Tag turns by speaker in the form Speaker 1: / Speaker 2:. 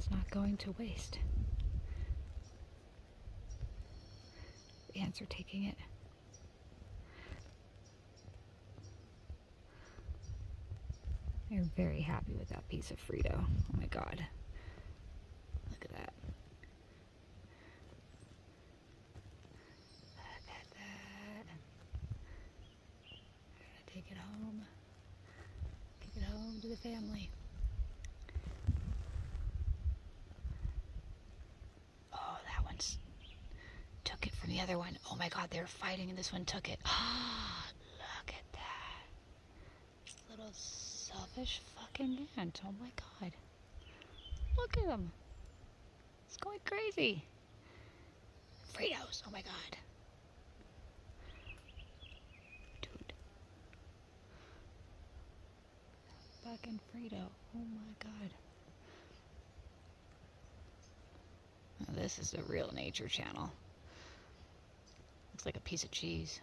Speaker 1: It's not going to waste. The ants are taking it. They're very happy with that piece of Frito. Oh my god. Look at that. Look at that. We're gonna take it home. Take it home to the family. Oh, that one's took it from the other one. Oh my god, they were fighting and this one took it. Ah, look at that. This little selfish fucking ant. Oh my god. Look at him. It's going crazy. Fritos. Oh my god. Dude. Fucking Frito. Oh my god. Oh, this is the real nature channel. Looks like a piece of cheese.